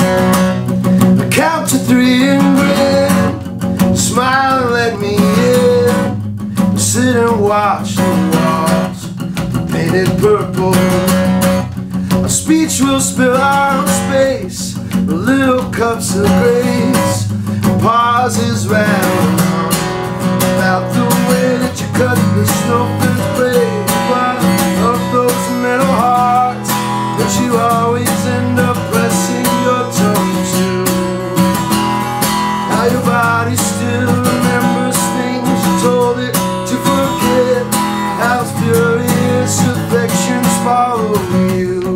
I count to 3 and grin, smile and let me in. Sit and watch the walls painted purple. Our speech will spill our space, the little cups of grace. Pauses round about the way that you cut the snowflake blade. One of those metal hearts that you always end up pressing your tongue to. How your body still remembers things you told it to forget. How furious affections follow you.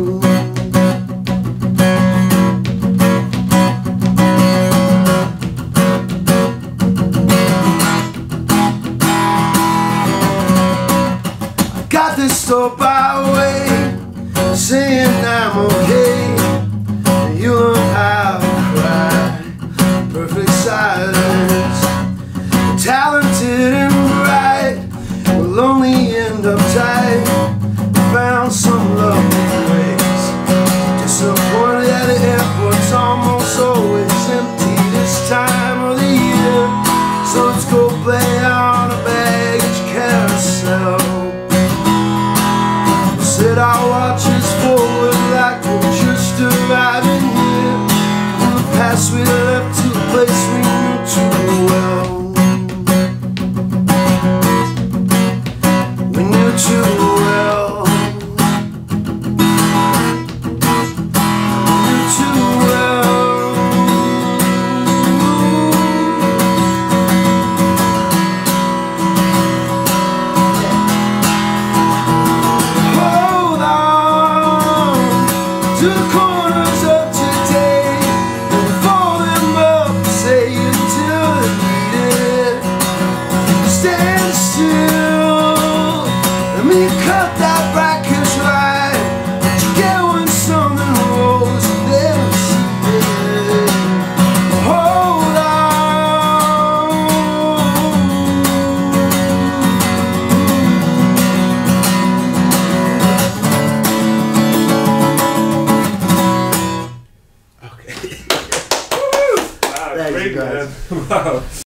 Got this store by way, saying I'm okay. You learn how to cry, perfect silence. Talented and bright, will only end up tight. Found some lovely ways. Disappointed at the airport's almost always empty this time of the year. So let's go play on a baggage carousel. Set our watches forward like we're just arriving here. From the past we left to a place we knew too well. We knew too well. We knew too well. To the corners of today, and fold them up and say until they're needed. Stand still, let me cut that bracket's right. What you get when something rolls and never see it. Hold Wow, great, man. Wow.